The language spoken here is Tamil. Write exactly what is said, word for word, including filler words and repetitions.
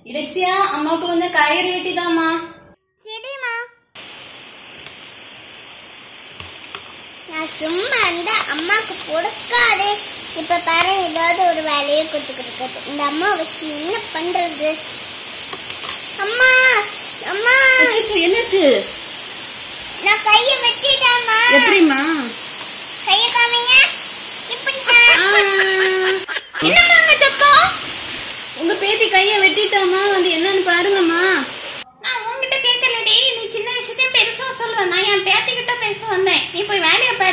இலட்சியா, அம்மாவுக்கு கொஞ்சம் காய்கறி வெட்டிதாமா. சரிம்மா. நான் சும்மா இருந்தா அம்மாக்கு பொறுக்காது. இப்ப பாரு, ஏதாவது ஒரு வேலையை கொடுத்துக்கிட்டு இந்த அம்மா வச்சு என்ன பண்றது? அம்மா அம்மா என்னாச்சு? நான் கைய வெட்டிட்டேன்மா. எப்படிமா? கைய காமிங்க. இப்படிதான். என்னங்க தப்பா? உங்க பேத்தி கைய வெட்டிட்டாமா, வந்து என்னன்னு பாருங்கம்மா. நான் உங்ககிட்ட கேட்கலடி, நீ சின்ன விஷயத்தையும் பெருசா சொல்லுவ. நான் என் பேத்தி கிட்ட பேச வந்தேன். நீ போய் வேலையை